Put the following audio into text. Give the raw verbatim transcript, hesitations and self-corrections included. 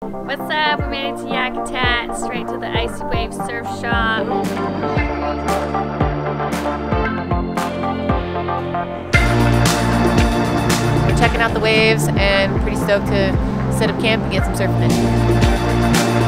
What's up? We made it to Yakutat, straight to the Icy Wave Surf Shop. We're checking out the waves and pretty stoked to set up camp and get some surfing in.